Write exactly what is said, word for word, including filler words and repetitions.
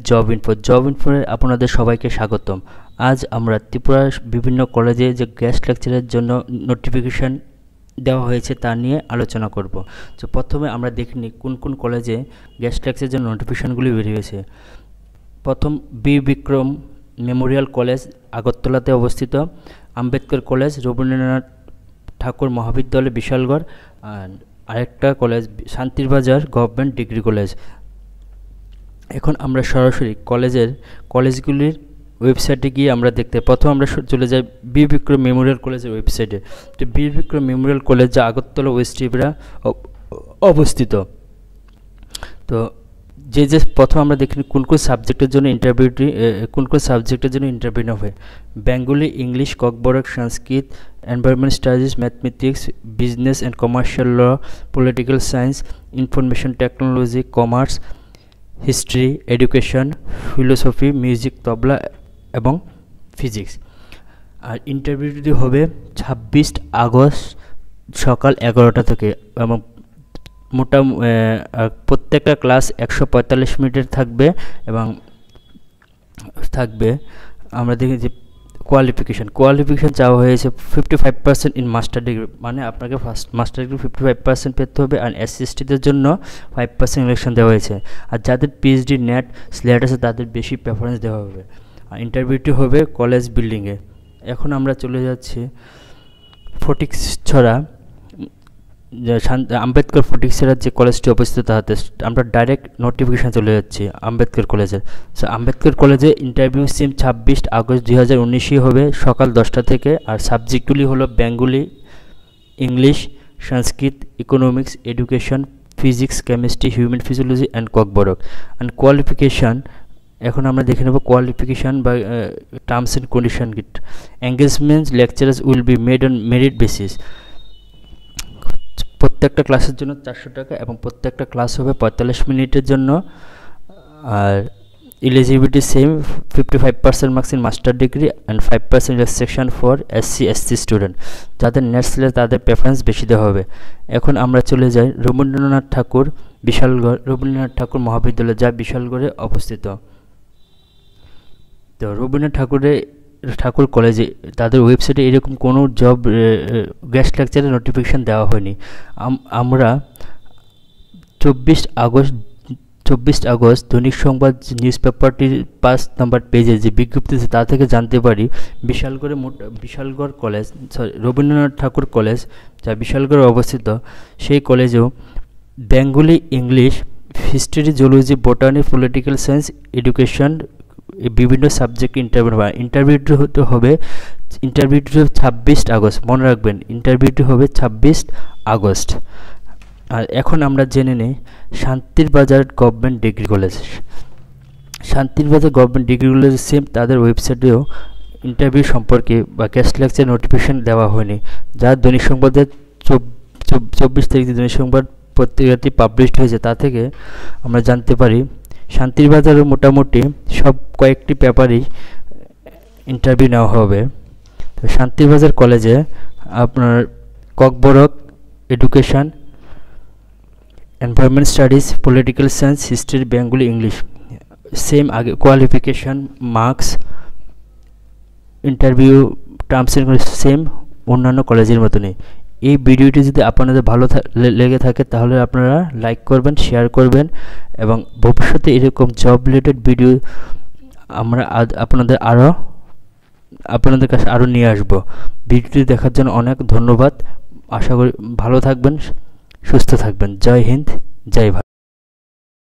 Job info job ইনফোরে আপনাদের সবাইকে স্বাগতম। আজ আমরা ত্রিপুরার বিভিন্ন কলেজে যে গেস্ট লেকচারের জন্য নোটিফিকেশান দেওয়া হয়েছে তা নিয়ে আলোচনা করব। তো প্রথমে আমরা দেখিনি কোন কোন কলেজে গেস্ট লেকচারের জন্য নোটিফিকেশানগুলি বেরিয়েছে। প্রথম বি বিক্রম মেমোরিয়াল কলেজ আগরতলাতে অবস্থিত, আম্বেদকর কলেজ রবীন্দ্রনাথ ঠাকুর মহাবিদ্যালয় বিশালগড়, আর আরেকটা কলেজ শান্তির বাজার গভর্নমেন্ট ডিগ্রি কলেজ। এখন আমরা সরাসরি কলেজের কলেজগুলির ওয়েবসাইটে গিয়ে আমরা দেখতে প্রথম আমরা চলে যাই বি বিক্রম মেমোরিয়াল কলেজের ওয়েবসাইটে। তো বি বিক্রম মেমোরিয়াল কলেজ যা আগরতলা ওয়েস্ট ত্রিপুরা অবস্থিত। তো যে যে প্রথম আমরা দেখি কোন কোন সাবজেক্টের জন্য ইন্টারভিউটি কোন কোন সাবজেক্টের জন্য ইন্টারভিউ নেওয়া হয়। Bengali, English, Kokborok, Sanskrit, environment studies, mathematics, business and commercial law, political science, information technology, commerce, history, education, philosophy, music, tabla এবং ফিজিক্স। আর ইন্টারভিউটি হবে ছাব্বিশ আগস্ট সকাল এগারোটা থেকে এবং মোটা প্রত্যেকটা ক্লাস একশো পঁয়তাল্লিশ মিনিটের থাকবে এবং থাকবে আমরা দেখি যে কোয়ালিফিকেশান কোয়ালিফিকেশান চাওয়া হয়েছে fifty five percent in master degree, মানে আপনাকে first master degree fifty five percent পেতে হবে। আর এস সি এস টিদের জন্য ফাইভ পার্সেন্ট ইলেকশন দেওয়া হয়েছে। আর যাদের পিএইচডি নেট স্লেট আছে তাদের বেশি প্রেফারেন্স দেওয়া হবে। আর ইন্টারভিউটি হবে কলেজ বিল্ডিংয়ে। এখন আমরা চলে যাচ্ছি ফটিকছড়া আম্বেদকর ফটিকছড়ার যে কলেজটি অবস্থিত তাতে আমরা ডাইরেক্ট নোটিফিকেশান চলে যাচ্ছি আম্বেদকর কলেজে। সো আম্বেদকর কলেজে ইন্টারভিউ সিম ছাব্বিশ আগস্ট দুই হাজার উনিশে হবে সকাল দশটা থেকে। আর সাবজেক্টগুলি হলো Bengali, English, Sanskrit, economics, education, physics, chemistry, human physiology and Kokborok. And qualification এখন আমরা দেখে নেব কোয়ালিফিকেশান বা টার্মস অ্যান্ড কন্ডিশন গিট। Engagement lecturers will be made on merit basis. প্রত্যেকটা ক্লাসের জন্য চারশো টাকা এবং প্রত্যেকটা ক্লাস হবে পঁয়তাল্লিশ মিনিটের জন্য। আর eligibility same fifty five percent marks in master degree and five percent relaxation for SC ST student. যাদের নেট স্লেট তাদের প্রেফারেন্স বেশি দেওয়া হবে। এখন আমরা চলে যাই রবীন্দ্রনাথ ঠাকুর বিশালগড় রবীন্দ্রনাথ ঠাকুর মহাবিদ্যালয় যা বিশালগড়ে অবস্থিত। তো রবীন্দ্রনাথ ঠাকুরের ঠাকুর কলেজে তাদের ওয়েবসাইটে এরকম কোনো জব গেস্ট লেকচারের নোটিফিকেশান দেওয়া হয়নি। আমরা চব্বিশ আগস্ট চব্বিশ আগস্ট দৈনিক সংবাদ নিউজ পেপারটির পাঁচ নম্বর পেজে যে বিজ্ঞপ্তি আছে তা থেকে জানতে পারি বিশালগড়ে মোট Bishalgarh college sorry Rabindranath Thakur college যা বিশালগড়ে অবস্থিত, সেই কলেজেও Bengali, English, history, zoology, botany, political science, education বিভিন্ন সাবজেক্ট ইন্টারভিউ হবে। ইন্টারভিউটি হতে হবে ইন্টারভিউটি ছাব্বিশ আগস্ট মনে রাখবেন, ইন্টারভিউটি হবে ছাব্বিশ আগস্ট। আর এখন আমরা জেনে নিই শান্তির বাজার গভর্নমেন্ট ডিগ্রি কলেজ। শান্তির বাজার গভর্নমেন্ট ডিগ্রি কলেজ সেম তাদের ওয়েবসাইটেও ইন্টারভিউ সম্পর্কে বা গেস্ট লেকচার নোটিফিকেশান দেওয়া হয়নি। যা দৈনিক সংবাদের চব্বিশ তারিখে দৈনিক সংবাদ পত্রিকাটি পাবলিশড হয়েছে তা থেকে আমরা জানতে পারি শান্তির বাজারে মোটামুটি সব কয়েকটি পেপারই ইন্টারভিউ নেওয়া হবে। তো শান্তির বাজার কলেজে আপনার Kokborok, education, environment studies, political science, history, Bengali, English same আগে qualification, marks, interview terms and same অন্যান্য কলেজের মতনই। এই ভিডিওটি যদি আপনাদের ভালো লেগে থাকে তাহলে আপনারা লাইক করবেন, শেয়ার করবেন এবং ভবিষ্যতে এরকম জব রিলেটেড ভিডিও আমরা আপনাদের আরও আপনাদের কাছে আরও নিয়ে আসব। ভিডিওটি দেখার জন্য অনেক ধন্যবাদ। আশা করি ভালো থাকবেন, সুস্থ থাকবেন। জয় হিন্দ, জয় ভারত।